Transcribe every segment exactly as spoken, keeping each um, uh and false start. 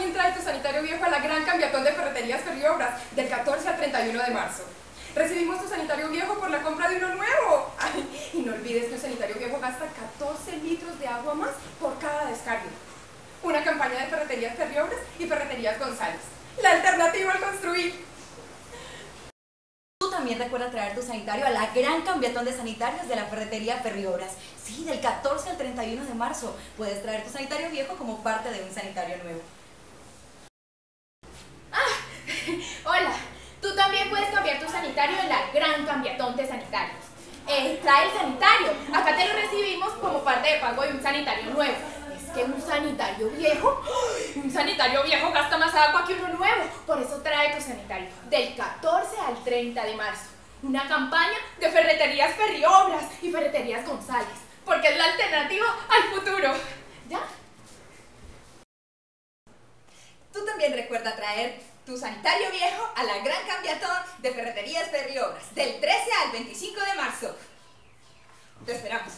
fin trae tu sanitario viejo a la gran cambiatón de Ferreterías Ferriobras del catorce al treinta y uno de marzo. Recibimos tu sanitario viejo por la compra de uno nuevo. Ay, y no olvides que un sanitario viejo gasta catorce litros de agua más por cada descargue. Una campaña de Ferreterías Ferriobras y Ferreterías González. La alternativa al construir. Tú también recuerda traer tu sanitario a la gran cambiatón de sanitarios de la Ferretería Ferriobras. Sí, del catorce al treinta y uno de marzo. Puedes traer tu sanitario viejo como parte de un sanitario nuevo. Ah, hola. Tú también puedes cambiar tu sanitario en la gran cambiatón de sanitarios. Eh, trae el sanitario. Acá te lo recibimos como parte de pago de un sanitario nuevo. Es que un sanitario viejo, un sanitario viejo gasta más agua que uno nuevo. Por eso trae tu sanitario del catorce al treinta de marzo. Una campaña de Ferreterías Ferriobras y Ferreterías González. Porque es la alternativa al futuro. ¿Ya? Tú también recuerda traer tu sanitario viejo a la gran cambiatón de Ferreterías Ferriobras del trece al veinticinco de marzo. Te esperamos.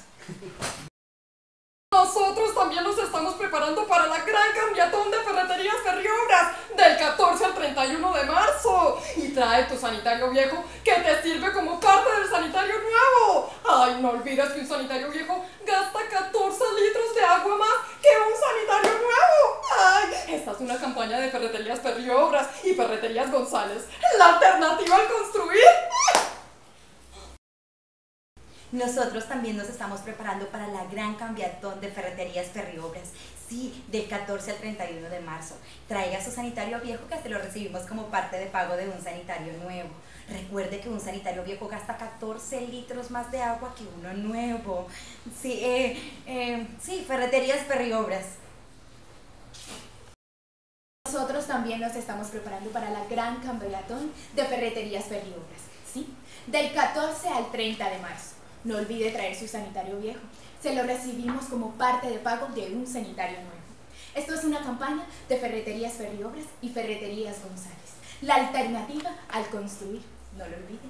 Nosotros también nos estamos preparando para la gran cambiatón de Ferreterías Ferriobras del catorce al treinta y uno de marzo. Y trae tu sanitario viejo que te sirve como parte del sanitario nuevo. Ay, no olvides que un sanitario viejo gasta catorce litros de agua más que un sanitario nuevo. Ay, esta es una campaña de Ferreterías Ferriobras y Ferreterías González. La alternativa al construir. Nosotros también nos estamos preparando para la gran cambiatón de Ferreterías Ferriobras, sí, del catorce al treinta y uno de marzo. Traiga su sanitario viejo que se lo recibimos como parte de pago de un sanitario nuevo. Recuerde que un sanitario viejo gasta catorce litros más de agua que uno nuevo. Sí, eh, eh, sí, Ferreterías Ferriobras. Nosotros también nos estamos preparando para la gran cambiatón de Ferreterías Ferriobras, ¿sí? Del catorce al treinta de marzo. No olvide traer su sanitario viejo. Se lo recibimos como parte de pago de un sanitario nuevo. Esto es una campaña de Ferreterías Ferriobras y Ferreterías González. La alternativa al construir. No lo olvide.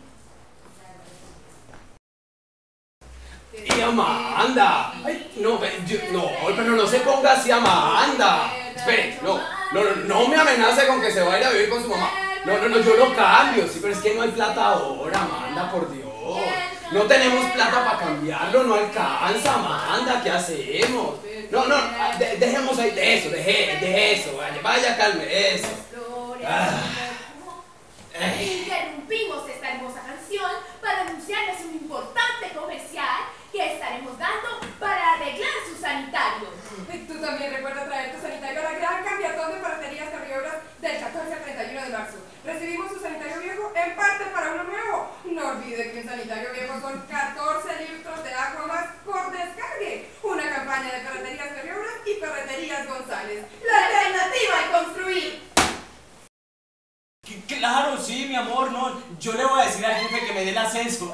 ¡Y Amanda! Ay, no, yo, no, pero no se ponga así, Amanda. Espere, no, no, no, no me amenace con que se va a ir a vivir con su mamá. No, no, no, yo lo cambio. Sí, pero es que no hay plata ahora, Amanda, por Dios. No tenemos plata para cambiarlo, no alcanza, Amanda, ¿qué hacemos? No, no, de, dejemos ahí, de eso, deje, de eso, vaya, vaya, calme, eso. Ah. Interrumpimos esta hermosa canción para anunciarles un importante comercial que estaremos dando para arreglar su sanitario. Tú también recuerda traer tu sanitario a la gran cambiatón de Ferreterías Ferriobras del catorce al treinta y uno de marzo. Recibimos su sanitario viejo en parte para uno nuevo. No olvide que un sanitario viejo son catorce litros de agua más por descargue. Una campaña de Ferreterías Ferriobras y Ferreterías González. La alternativa al construir. Claro, sí, mi amor, no. Yo le voy a decir al jefe que me dé el ascenso.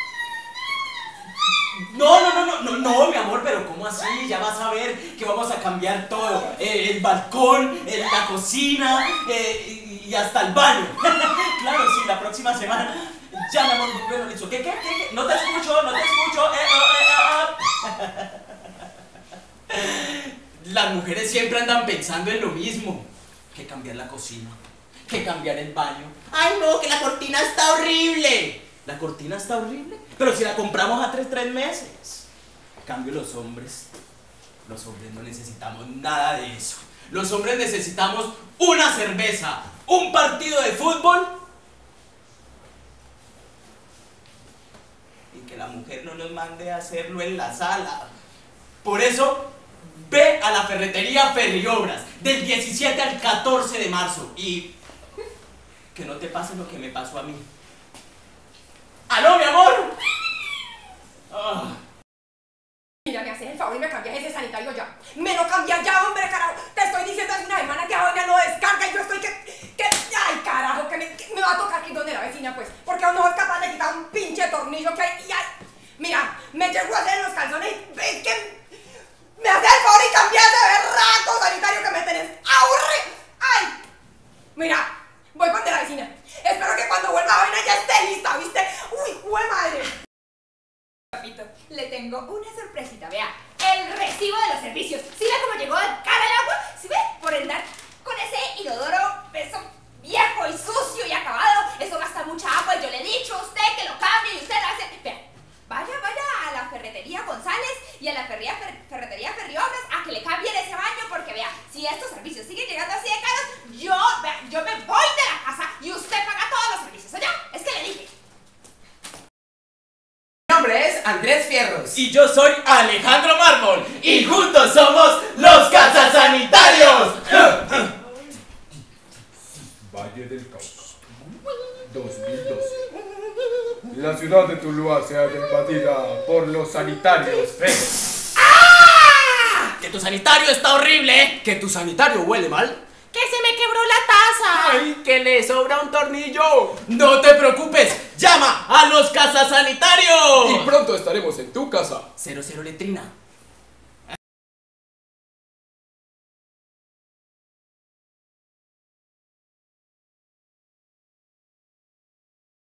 No, no, no, no, no, no, mi amor, pero ¿cómo así? Ya vas a ver que vamos a cambiar todo. Eh, el balcón, eh, la cocina eh, y, y hasta el baño. Claro, sí, la próxima semana. Ya, mi amor, bueno, listo. ¿Qué, qué, qué, qué? No te escucho, no te escucho. Eh, oh, eh, oh. Las mujeres siempre andan pensando en lo mismo. Que cambiar la cocina, que cambiar el baño. ¡Ay, no, que la cortina está horrible! ¿La cortina está horrible? Pero si la compramos a tres, tres meses. En cambio, los hombres, los hombres no necesitamos nada de eso. Los hombres necesitamos una cerveza, un partido de fútbol y que la mujer no nos mande a hacerlo en la sala. Por eso, ve a la Ferretería Ferriobras del diecisiete al catorce de marzo y que no te pase lo que me pasó a mí. ¡Aló, mi amor! Oh. Mira, me haces el favor y me cambias ese sanitario ya. Me lo cambias ya, hombre, carajo. Te estoy diciendo hace una semana que ahora no descarga y yo estoy que... que ay, carajo, que me, que me va a tocar aquí donde la vecina, pues. Porque a lo mejor es capaz de quitar un pinche tornillo que hay y ay. Mira, me llegó a hacer los calzones y es que... me haces el favor y cambias ese berraco sanitario que me tenés aburrido. Ay. Mira, voy para la vecina. Espero que cuando vuelva a venir ya esté lista, ¿viste? Uy, jue madre. Papito, le tengo una sorpresita, vea. El recibo de los servicios. ¿Sí ve cómo llegó cara el agua? ¿Sí ve? Por el dar con ese inodoro, eso viejo y sucio y acabado, eso gasta mucha agua y yo le he dicho a usted que lo cambie y usted hace... Vea, vaya, vaya a la ferretería González y a la ferría, fer, ferretería Ferriobras a que le cambien ese baño porque vea, si estos servicios siguen llegando así de caros, yo, vea, yo me voy de la casa y usted paga todos los servicios, ¿oye? Es que le dije. Mi nombre es Andrés Fierros. Y yo soy Alejandro Mármol. Y juntos somos los Casasanitarios. Valle del Cauca, dos mil doce. La ciudad de Tuluá se halla invadida por los sanitarios feos. ¡Ah! Que tu sanitario está horrible. ¿Que tu sanitario huele mal? ¡Que se me quebró la taza! ¡Ay, que le sobra un tornillo! No te preocupes, llama a los Casasanitarios. Y pronto estaremos en tu casa. Cero cero letrina.